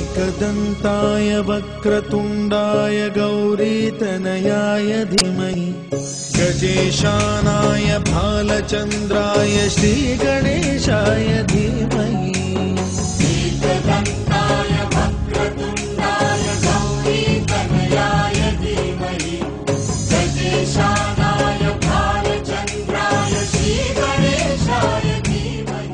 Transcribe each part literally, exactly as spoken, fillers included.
एकदन्ताय वक्रतुण्डाय गौरीतनयाय धीमहि गजेशानाय भालचन्द्राय श्रीगणेशाय धीमहि एकदन्ताय वक्रतुण्डाय गौरीतनयाय धीमहि गजेशानाय भालचन्द्राय श्रीगणेशाय धीमहि।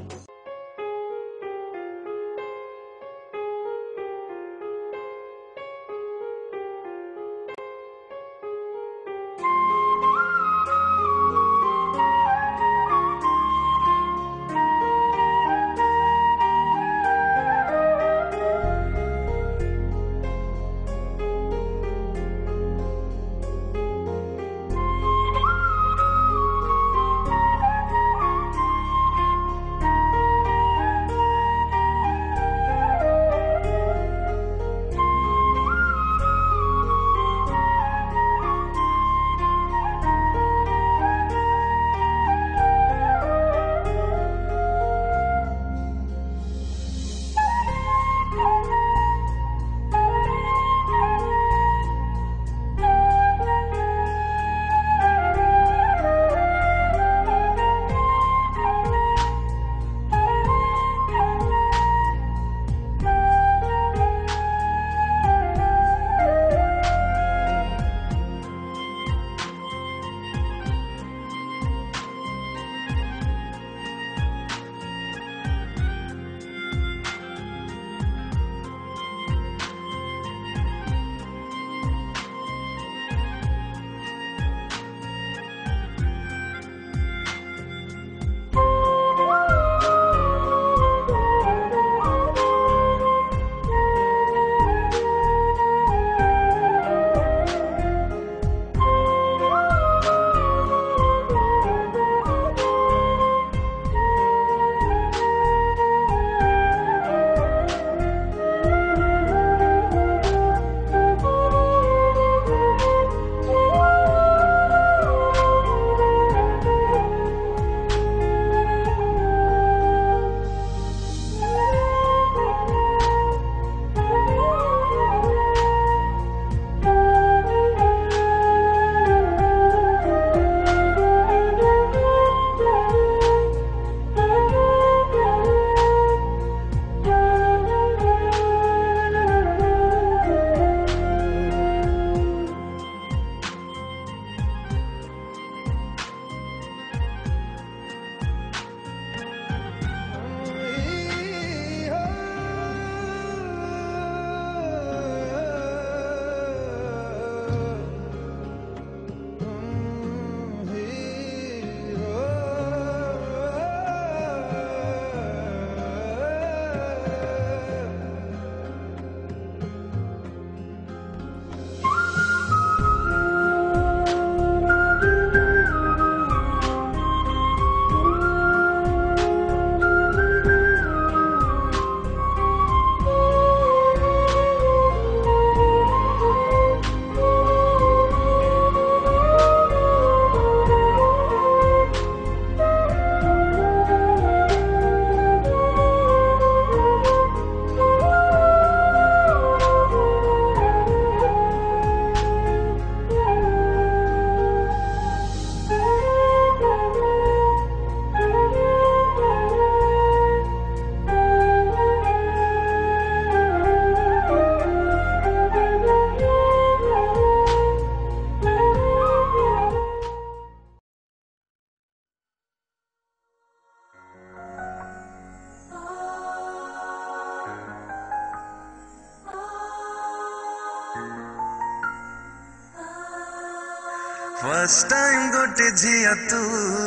फर्स्ट टाइम गोटे झिया तू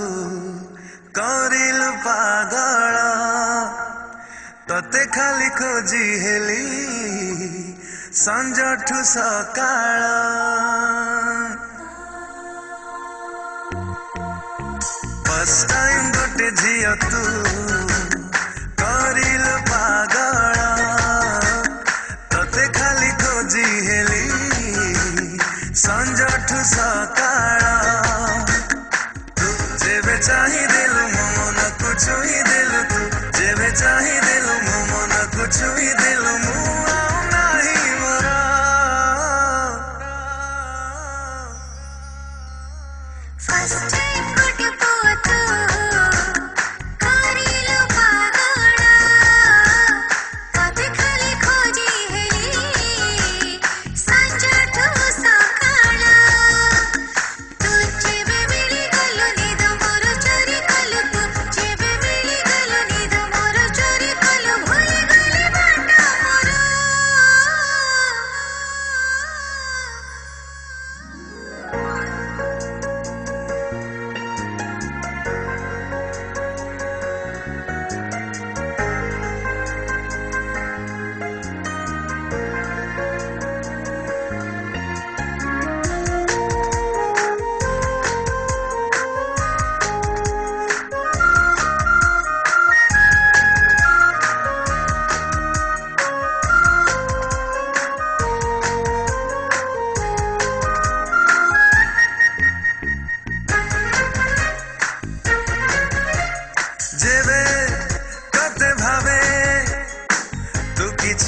करिलु पागल तते खाली खोजी हेली संजठु सकाळ फर्स्ट टाइम गोटे झिया तू करिलु पागल तते खाली खोजी हेली संजठु सकाळ जेबे चाही दिलु मो मन को छुई दिलु तू जेबे चाही दिलु मो मन को छुई दिलु मु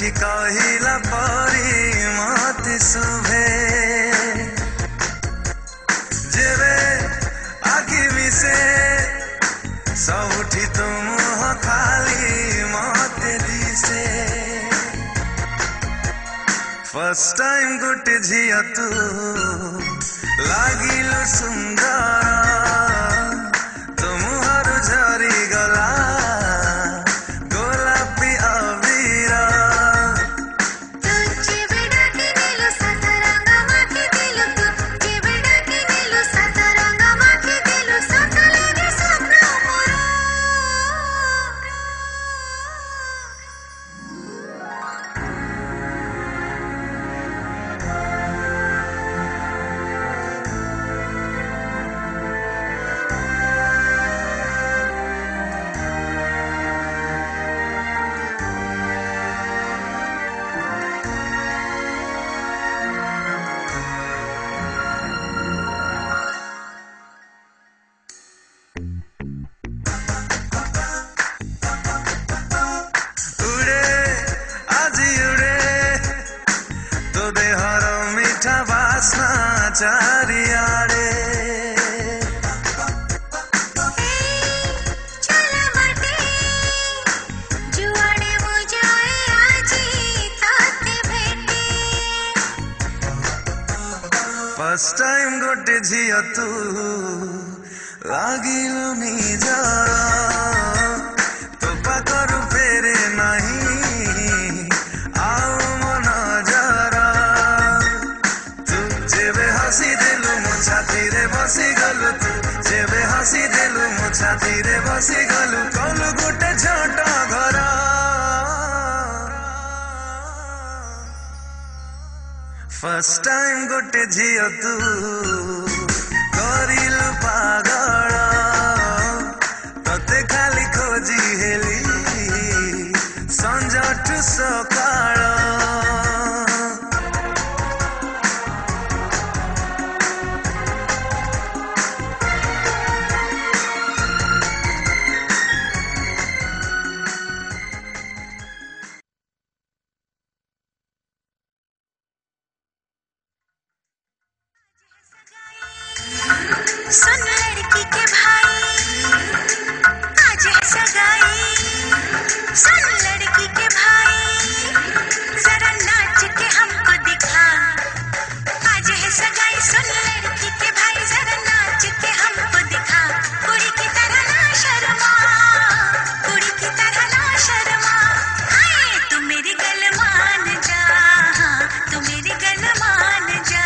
देखि कहिला परी मत शुभे जेबे आखि मिसे सबुठी तुम हो खाली मत दिसे फर्स्ट टाइम गोटे झिया तू लागिलु सुंदर तुम हर झरी गला गोलापी अबीर तू जेबडा की दिलो सातारंगा माथी दिलो तू जेबडा की दिलो सातारंगा माथी दिलो साता लागे स्वप्न मोर उड़े আজি उड़े तो देहर मीठा बासना चारियाड़े चला बाटे जुआड़े मो जाए आजी ताते भेटे फर्स्ट टाइम गोटे झिया तू लागिलु निजर तो पाखरु फेरे नहीं आउ मन जरा तू जेबे हसी देलु मो छातीरे बसी गलु तू जेबे हसी देलु मो छातीरे बसी गलु कलु गोटे छोट घर फर्स्ट टाइम गोटे झिया तू करिलु पागल तते खाली खोजी हेली संजा टू सकाळ सुन लड़की के भाई आज है सगाई सुन लड़की के भाई जरा नाच के हमको दिखा आज है सगाई सुन लड़की के भाई जरा नाच के हमको दिखा कुड़ी की तरह ना शर्मा कुड़ी की तरह ना शर्मा आए तू मेरी गल मान जा तू मेरी गल मान जा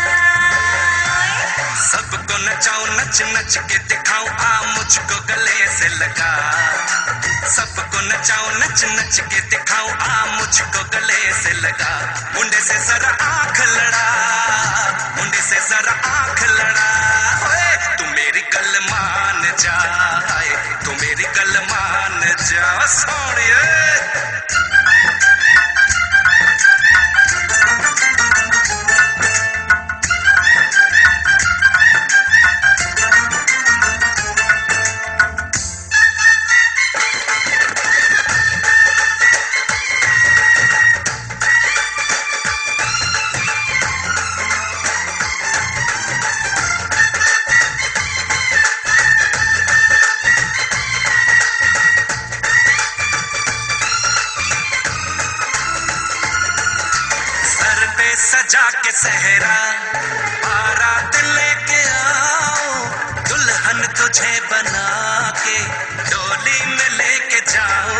सबको नचाऊं नच नच के दिखाऊं आ मुझको गले से लगा सबको नचाऊं नच नच के दिखाऊं आ मुझको गले से लगा मुंडे से जरा आंख लड़ा मुंडे से जरा आंख लड़ा ओए तू मेरी गल मान जा तू मेरी गल मान जा सोनिए सजा के सहरा बारात लेके आओ दुल्हन तुझे बना के डोली में लेके जाओ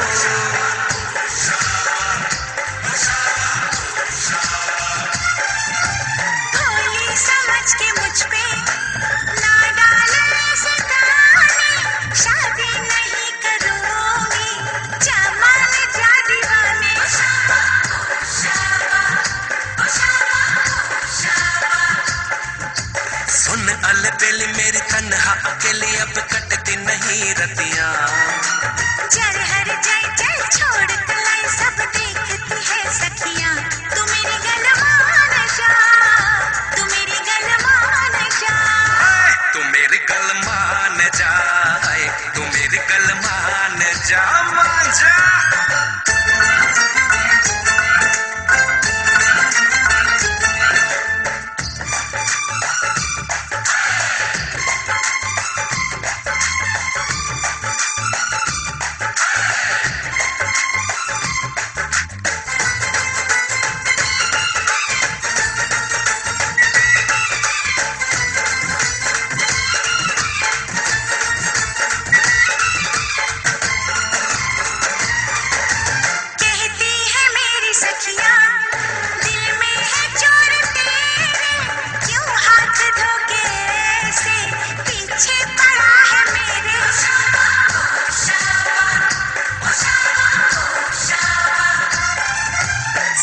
भोली समझ के मुझ पे ना डाले सताने शादी नहीं करूंगी जमाल जा दीवाने सुन अलबेली मेरी तन्हा अकेली अब कटती नहीं रतियां जर हर जाए चल छोड़ तलाई सब देखती है सखियां तू मेरी गल मान जा तू मेरी गल मान जा तू मेरी गल मान जा तू मेरी गल मान जा मान जा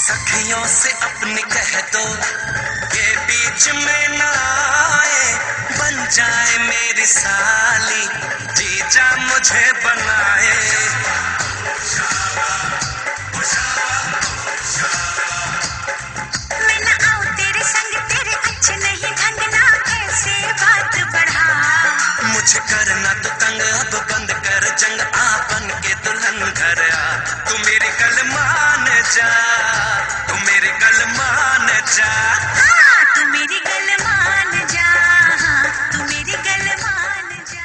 सखियों से अपनी कह दो ये बीच में ना आए, बन जाए मेरी साली, जीजा मुझे बनाए। मैं ना आऊं तेरे संग, तेरे अच्छे नहीं ढंग ना ऐसे बात बढ़ा। मुझे करना तो तंग, अब बंद कर जंग, आ बन के दुल्हन घर आ। तू मेरी गल मान जा, तू मेरी गल मान जा, हाँ तू मेरी गल मान जा, हाँ तू मेरी गल मान जा।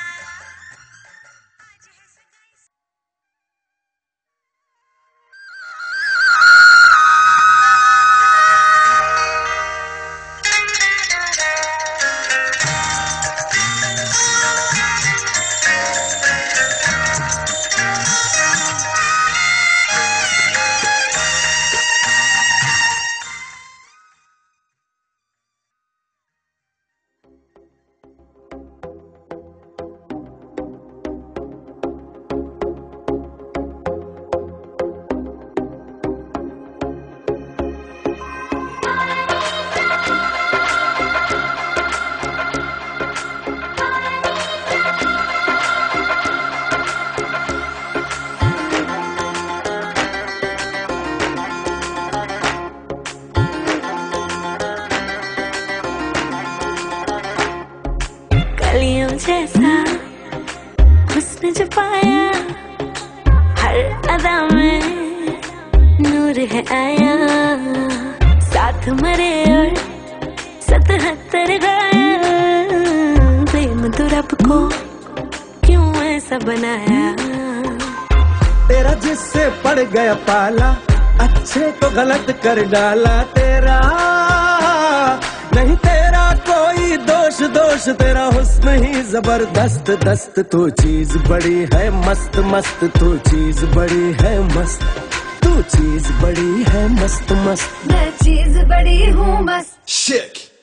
कलियों जैसा हुस्न जो पाया, हर अदा में नूर है आया, साथ मरे और सतहत्तर गाया, प्रेम तो रब को क्यों ऐसा बनाया। तेरा जिससे पड़ गया पाला, अच्छे को गलत कर डाला, तेरा नहीं तेरा कोई दोष, दोष तेरा हुस्न ही जबरदस्त दस्त। तू चीज बड़ी है मस्त मस्त, तू चीज बड़ी है मस्त, तू चीज बड़ी है मस्त मस्त, मैं चीज बड़ी हूँ बस। Shit.